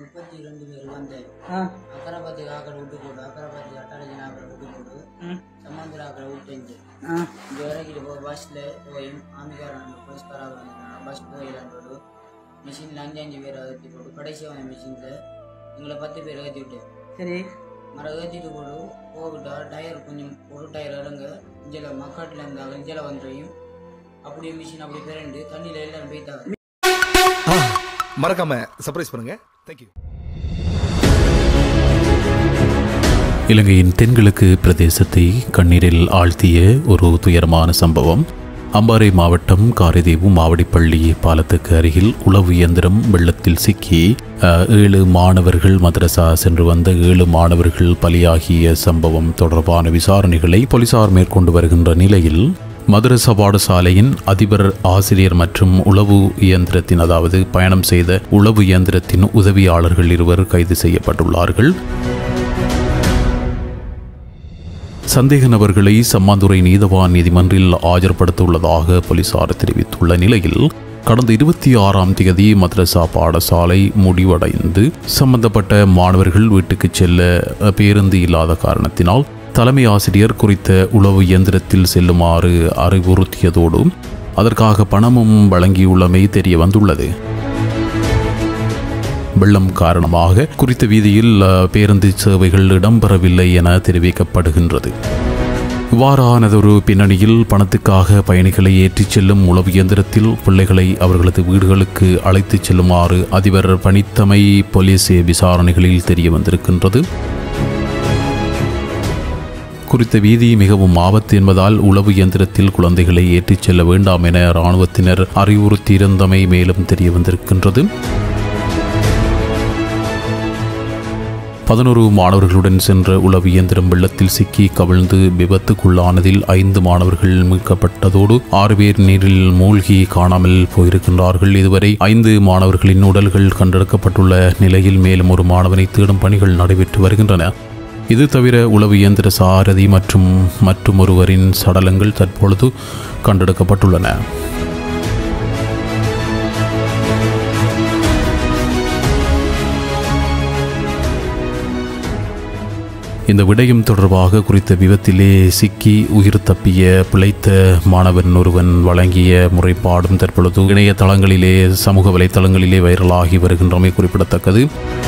32 பேர் வந்து அக்கரபத்தி ஆக்களை விட்டு போட்டு அக்கரபத்தி அட்டாளஜன் ஆக்களை விட்டு போட்டு சமாந்திர ஆக்களை விட்டு இங்கே வரைக்கும் இப்போ பஸ்ஸில் போய் ஆமிக்காரன் போலீஸ்காராக பஸ் போயிடலான்றோடு மிஷினில் 5 பேர் ஏற்றி போட்டு கடைசி வந்த மிஷினில் எங்களை 10 பேர் ஏற்றி விட்டு சரி மரம் ஏற்றிட்டு போட்டு போகிட்டா டயர் கொஞ்சம் ஒரு டயர் இறங்க இஞ்சில் மக்காட்டில் இருந்தாங்க இஞ்சில் வந்துறையும் அப்படியே மிஷின் அப்படி பிறண்டு தண்ணியில் எல்லாம் போய்த்தாங்க. மறக்காம சர்ப்ரைஸ் பண்ணுங்க. தேங்க்யூ. இலங்கையின் தென்கிழக்கு பிரதேசத்தை கண்ணீரில் ஆழ்த்திய ஒரு துயரமான சம்பவம். அம்பாறை மாவட்டம் காரைதீவு மாவடிப்பள்ளி பாலத்துக்கு அருகில் உளவு இயந்திரம் வெள்ளத்தில் சிக்கி 7 மாணவர்கள் மதரசா சென்று வந்த 7 மாணவர்கள் பலியாகிய சம்பவம் தொடர்பான விசாரணைகளை போலீசார் மேற்கொண்டு வருகின்ற நிலையில் மதரசா பாடசாலையின் அதிபர், ஆசிரியர் மற்றும் உளவு இயந்திரத்தின் அதாவது பயணம் செய்த உளவு இயந்திரத்தின் உதவியாளர்கள் 2 கைது செய்யப்பட்டுள்ளார்கள். சந்தேக நபர்களை சம்மாந்துறை நீதவான் நீதிமன்றில் ஆஜர்படுத்த உள்ளதாக போலீசார் தெரிவித்துள்ள நிலையில் கடந்த 26ஆம் தேதி மதரசா பாடசாலை முடிவடைந்து சம்பந்தப்பட்ட மாணவர்கள் வீட்டுக்கு செல்ல பேருந்து இல்லாத காரணத்தினால் தலைமை ஆசிரியர் குறித்த உளவு இயந்திரத்தில் செல்லுமாறு அறிவுறுத்தியதோடு அதற்காக பணமும் வழங்கியுள்ளமை தெரிய வந்துள்ளது. வெள்ளம் காரணமாக குறித்த வீதியில் பேருந்து சேவைகள் இடம்பெறவில்லை என தெரிவிக்கப்படுகின்றது. இவ்வாறானதொரு பின்னணியில் பணத்துக்காக பயணிகளை ஏற்றிச் செல்லும் உளவு இயந்திரத்தில் பிள்ளைகளை அவர்களது வீடுகளுக்கு அழைத்துச் செல்லுமாறு அதிபர் பணித்தமை போலீஸ் விசாரணைகளில் தெரிய வந்திருக்கின்றது. குறித்த வீதி மிகவும் ஆபத்து என்பதால் உளவு இயந்திரத்தில் குழந்தைகளை ஏற்றிச் செல்ல வேண்டாம் என இராணுவத்தினர் அறிவுறுத்தியிருந்தமை மேலும் தெரிய வந்திருக்கின்றது. 11 மாணவர்களுடன் சென்ற உளவு இயந்திரம் வெள்ளத்தில் சிக்கி கவிழ்ந்து விபத்துக்குள்ளானதில் 5 மாணவர்கள் மீட்கப்பட்டதோடு 6 பேர் நீரில் மூழ்கி காணாமல் போயிருக்கின்றார்கள். இதுவரை 5 மாணவர்களின் உடல்கள் கண்டெடுக்கப்பட்டுள்ள நிலையில் மேலும் ஒரு மாணவனை தேடும் பணிகள் நடைபெற்று வருகின்றன. இது தவிர உளவு இயந்திர சாரதி மற்றும் ஒருவரின் சடலங்கள் தற்பொழுது கண்டெடுக்கப்பட்டுள்ளன. இந்த விடயம் தொடர்பாக குறித்த விபத்திலே சிக்கி உயிர் தப்பிய பிழைத்த மாணவன் ஒருவன் வழங்கிய முறைப்பாடும் தற்பொழுது இணையதளங்களிலே சமூக வலைத்தளங்களிலே வைரலாகி வருகின்றமை குறிப்பிடத்தக்கது.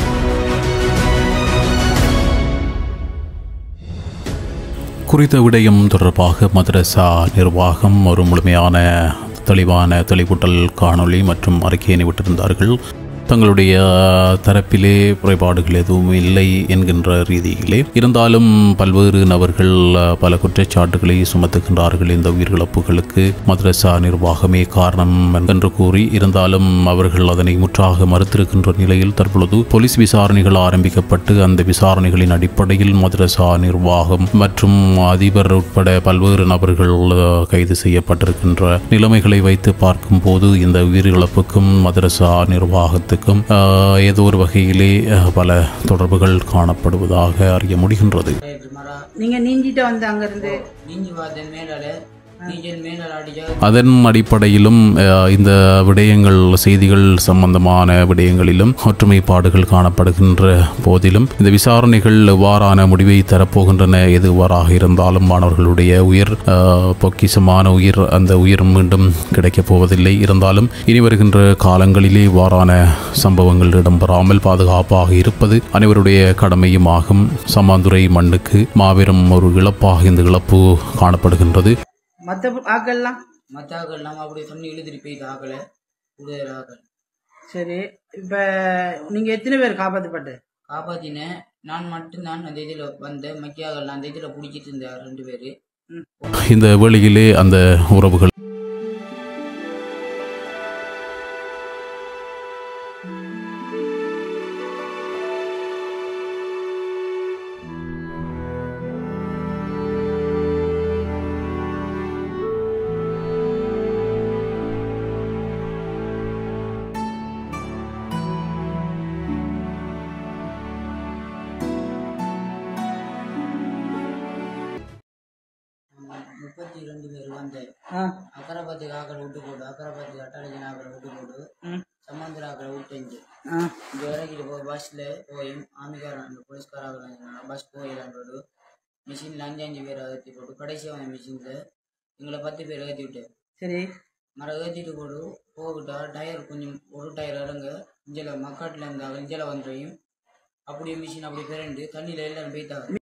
குறித்த விடயம் தொடர்பாக மதரசா நிர்வாகம் ஒரு முழுமையான தெளிவூட்டல் காணொளி மற்றும் அறிக்கையினை விட்டிருந்தார்கள். தங்களுடைய தரப்பிலே குறைபாடுகள் எதுவும் இல்லை என்கின்ற ரீதியிலே இருந்தாலும் பல்வேறு நபர்கள் பல குற்றச்சாட்டுகளை சுமத்துகின்றார்கள். இந்த உயிரிழப்புகளுக்கு மதரசா நிர்வாகமே காரணம் என்று கூறி இருந்தாலும் அவர்கள் அதனை முற்றாக மறுத்திருக்கின்ற நிலையில் தற்பொழுது போலீஸ் விசாரணைகள் ஆரம்பிக்கப்பட்டு அந்த விசாரணைகளின் அடிப்படையில் மதரசா நிர்வாகம் மற்றும் அதிபர் உட்பட பல்வேறு நபர்கள் கைது செய்யப்பட்டிருக்கின்ற நிலைமைகளை வைத்து பார்க்கும் போது இந்த உயிரிழப்புக்கும் மதரசா நிர்வாகத்துக்கு ஏதோ ஒரு வகையிலே பல தொடர்புகள் காணப்படுவதாக அறிய முடிகின்றது. நீங்க நீஞ்சிட்டு வந்து அங்கிருந்து நீஞ்சி பார்த்தேன் மேலால அதன் அடிப்படையிலும் இந்த விடயங்கள் செய்திகள் சம்பந்தமான விடயங்களிலும் ஒற்றுமைப்பாடுகள் காணப்படுகின்ற போதிலும் இந்த விசாரணைகள் எவ்வாறான முடிவை தரப்போகின்றன எதுவாறாக இருந்தாலும் மாணவர்களுடைய உயிர் பொக்கிசமான உயிர் அந்த உயிர் மீண்டும் கிடைக்கப் போவதில்லை. இருந்தாலும் இனி வருகின்ற காலங்களிலே இவ்வாறான சம்பவங்கள் இடம்பெறாமல் பாதுகாப்பாக இருப்பது அனைவருடைய கடமையும் ஆகும். சம்மாந்துறை மண்ணுக்கு மாபெரும் ஒரு இழப்பாக இந்த இழப்பு காணப்படுகின்றது. மற்ற ஆக்கள்லாம் அப்படி சொன்னி எழுதிட்டு போயிட்டு ஆக்கலை கூடுதல் ஆக்கள். சரி, இப்போ நீங்கள் எத்தனை பேர் காப்பாற்றினேன்? நான் மட்டும்தான் அந்த இதில் வந்த மக்கியாக்கள் அந்த இதில் பிடிச்சிட்டு இருந்தேன் 2 பேர். இந்த வேளையிலே அந்த உறவுகள் வந்து அக்கரபத்தி ஆக்களை விட்டு போட்டு அக்கரபத்தி அட்டாளஜன் ஆக்களை விட்டு போட்டு சம்மந்தராக்களை விட்டு இங்கே இறக்கிட்டு போய் பஸ்ஸில் போய் ஆமிக்காரன் போலீஸ்காராக பஸ் போயிடலான்றோடு மிஷினில் 5 பேரை ஏற்றி போட்டு கடைசியாக வந்த மிஷினில் எங்களை 10 பேர் ஏற்றி விட்டார். சரி மரம் ஏற்றிட்டு போகிட்டா டயர் கொஞ்சம் ஒரு டயர் இறங்க இஞ்சில் மக்காட்டில் இருந்தாங்க இஞ்சில் வந்துறையும் அப்படியே மிஷின் அப்படி பிறண்டு தண்ணியில் எல்லாரும் போய்த்தாங்க.